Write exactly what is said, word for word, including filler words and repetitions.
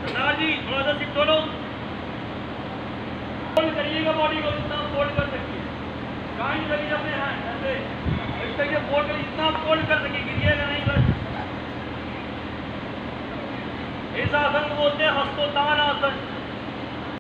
सरदार जी थोड़ा सा सिप दोनों फोल्ड करिएगा बॉडी को, जितना फोल्ड कर सकिए। गांड लगी अपने हाथ ऐसे इस तरीके फोल्ड कर, जितना फोल्ड कर सकिए, गिरिएगा नहीं बस। इस आसन को बोलते हैं हस्तोत्थान आसन।